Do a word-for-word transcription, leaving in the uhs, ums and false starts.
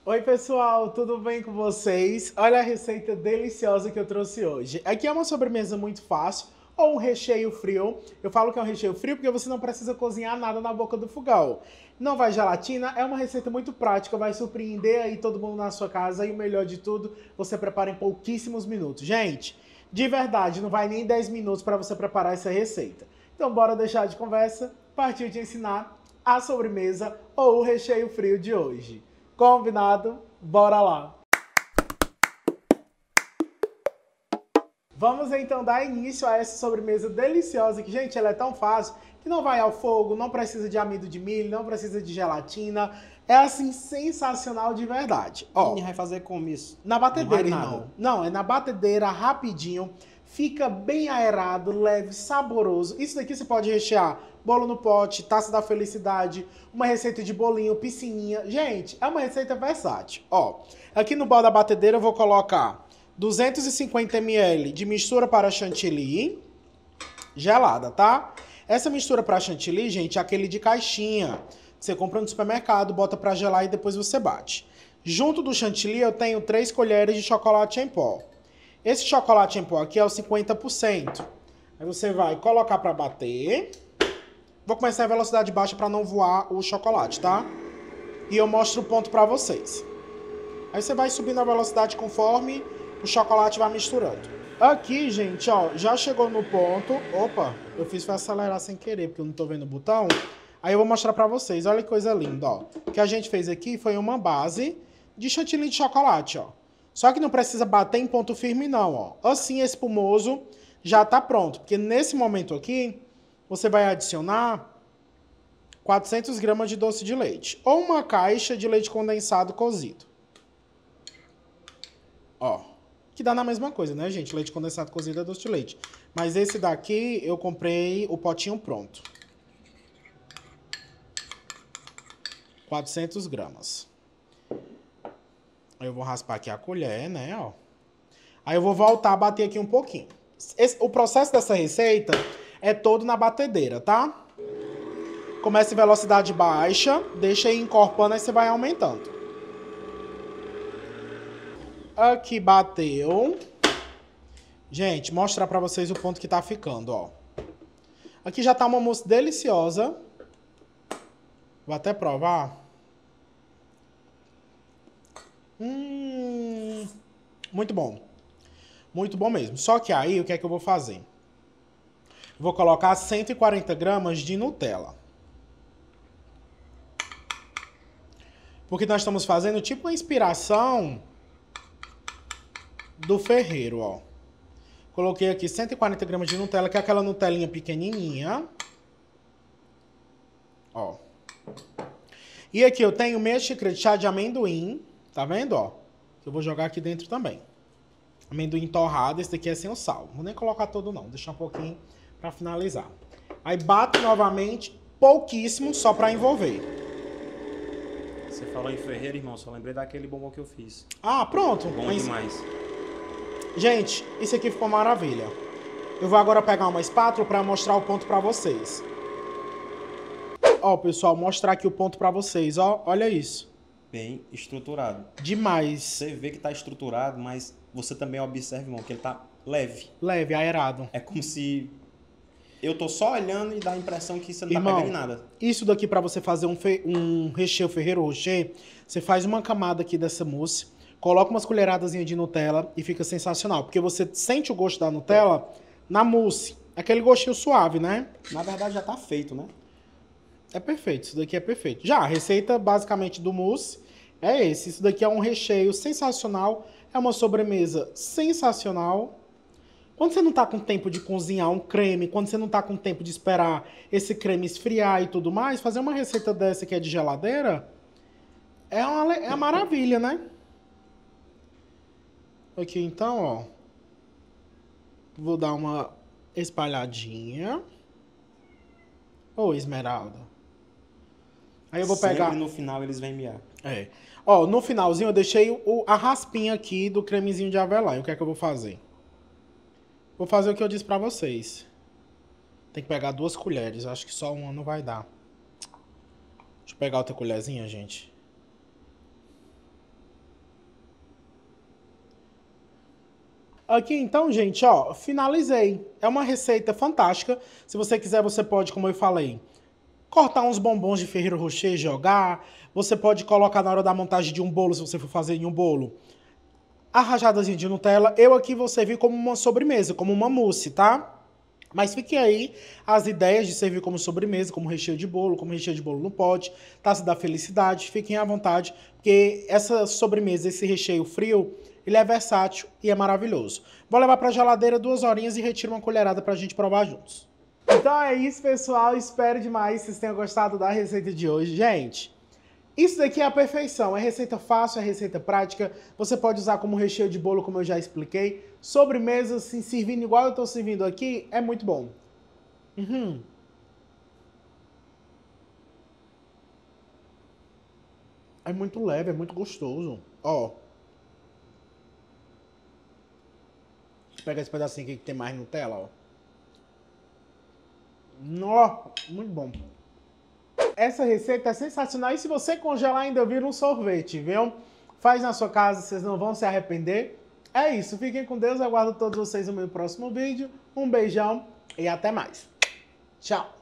Oi pessoal, tudo bem com vocês? Olha a receita deliciosa que eu trouxe hoje. Aqui é uma sobremesa muito fácil, ou um recheio frio. Eu falo que é um recheio frio porque você não precisa cozinhar nada na boca do fogão. Não vai gelatina, é uma receita muito prática, vai surpreender aí todo mundo na sua casa e o melhor de tudo, você prepara em pouquíssimos minutos. Gente, de verdade, não vai nem dez minutos para você preparar essa receita. Então bora deixar de conversa, partiu de ensinar a sobremesa ou o recheio frio de hoje. Combinado? Bora lá! Vamos então dar início a essa sobremesa deliciosa que, gente, ela é tão fácil que não vai ao fogo, não precisa de amido de milho, não precisa de gelatina. É assim, sensacional de verdade. Ó, E vai fazer como isso? na batedeira, Não vai irmão. nada. Não, é na batedeira, rapidinho. Fica bem aerado, leve, saboroso. Isso daqui você pode rechear bolo no pote, taça da felicidade, uma receita de bolinho, piscininha. Gente, é uma receita versátil. Ó, aqui no bol da batedeira eu vou colocar duzentos e cinquenta mililitros de mistura para chantilly, gelada, tá? Essa mistura para chantilly, gente, é aquele de caixinha. Você compra no supermercado, bota para gelar e depois você bate. Junto do chantilly eu tenho três colheres de chocolate em pó. Esse chocolate em pó aqui é o cinquenta por cento. Aí você vai colocar para bater. Vou começar em velocidade baixa para não voar o chocolate, tá? E eu mostro o ponto para vocês. Aí você vai subindo a velocidade conforme o chocolate vai misturando. Aqui, gente, ó, já chegou no ponto. Opa, eu fiz foi acelerar sem querer, porque eu não tô vendo o botão. Aí eu vou mostrar pra vocês, olha que coisa linda, ó. O que a gente fez aqui foi uma base de chantilly de chocolate, ó. Só que não precisa bater em ponto firme não, ó. Assim, espumoso já tá pronto. Porque nesse momento aqui, você vai adicionar quatrocentas gramas de doce de leite. Ou uma caixa de leite condensado cozido. Ó. Que dá na mesma coisa, né, gente? Leite condensado cozido é doce de leite. Mas esse daqui, eu comprei o potinho pronto. quatrocentas gramas. Aí eu vou raspar aqui a colher, né, ó. Aí eu vou voltar a bater aqui um pouquinho. Esse, o processo dessa receita é todo na batedeira, tá? Começa em velocidade baixa, deixa aí encorpando, aí você vai aumentando. Aqui bateu. Gente, mostrar pra vocês o ponto que tá ficando, ó. Aqui já tá uma mousse deliciosa. Vou até provar. Hum, muito bom. Muito bom mesmo. Só que aí, o que é que eu vou fazer? Vou colocar cento e quarenta gramas de Nutella. Porque nós estamos fazendo tipo uma inspiração do ferreiro, ó. Coloquei aqui cento e quarenta gramas de Nutella, que é aquela Nutelinha pequenininha. Ó. E aqui eu tenho meia xícara de chá de amendoim. Tá vendo, ó? Que eu vou jogar aqui dentro também. Amendoim torrado, esse daqui é sem o sal. Vou nem colocar todo não, deixar um pouquinho pra finalizar. Aí bato novamente, pouquíssimo, só pra envolver. Você falou em ferreiro, irmão, só lembrei daquele bombom que eu fiz. Ah, pronto. Bom Mas... demais. Gente, isso aqui ficou maravilha. Eu vou agora pegar uma espátula pra mostrar o ponto pra vocês. Ó, pessoal, mostrar aqui o ponto pra vocês, ó. Olha isso. Bem estruturado. Demais. Você vê que tá estruturado, mas você também observa, irmão, que ele tá leve. Leve, aerado. É como se eu tô só olhando e dá a impressão que você não Irmão, tá pegando em nada. Isso daqui pra você fazer um, fe... um recheio Ferreiro Rocher, você faz uma camada aqui dessa mousse, coloca umas colheradas de Nutella e fica sensacional. Porque você sente o gosto da Nutella na mousse. Aquele gostinho suave, né? Na verdade já tá feito, né? É perfeito, isso daqui é perfeito. Já, a receita basicamente do mousse é esse. Isso daqui é um recheio sensacional, é uma sobremesa sensacional. Quando você não tá com tempo de cozinhar um creme, quando você não tá com tempo de esperar esse creme esfriar e tudo mais, fazer uma receita dessa que é de geladeira é uma, é uma maravilha, né? Aqui então, ó. Vou dar uma espalhadinha. Ô, Esmeralda. Aí eu vou pegar... Sempre no final eles vêm miar. É. Ó, no finalzinho eu deixei o, a raspinha aqui do cremezinho de avelã. E o que é que eu vou fazer? Vou fazer o que eu disse pra vocês. Tem que pegar duas colheres. Acho que só uma não vai dar. Deixa eu pegar outra colherzinha, gente. Aqui então, gente, ó, finalizei. É uma receita fantástica. Se você quiser, você pode, como eu falei, cortar uns bombons de Ferrero Rocher e jogar. Você pode colocar na hora da montagem de um bolo, se você for fazer em um bolo, a rajadazinha de Nutella. Eu aqui vou servir como uma sobremesa, como uma mousse, tá? Mas fiquem aí as ideias de servir como sobremesa, como recheio de bolo, como recheio de bolo no pote, taça da felicidade. Fiquem à vontade, porque essa sobremesa, esse recheio frio, ele é versátil e é maravilhoso. Vou levar para a geladeira duas horinhas e retiro uma colherada para a gente provar juntos. Então é isso, pessoal. Espero demais que vocês tenham gostado da receita de hoje. Gente, isso daqui é a perfeição. É receita fácil, é receita prática. Você pode usar como recheio de bolo, como eu já expliquei. Sobremesa, assim, servindo igual eu estou servindo aqui, é muito bom. Uhum. É muito leve, é muito gostoso. Ó. Pega esse pedacinho aqui que tem mais Nutella, ó. Nó, muito bom. Essa receita é sensacional e se você congelar ainda vira um sorvete, viu? Faz na sua casa, vocês não vão se arrepender. É isso, fiquem com Deus, aguardo todos vocês no meu próximo vídeo. Um beijão e até mais. Tchau!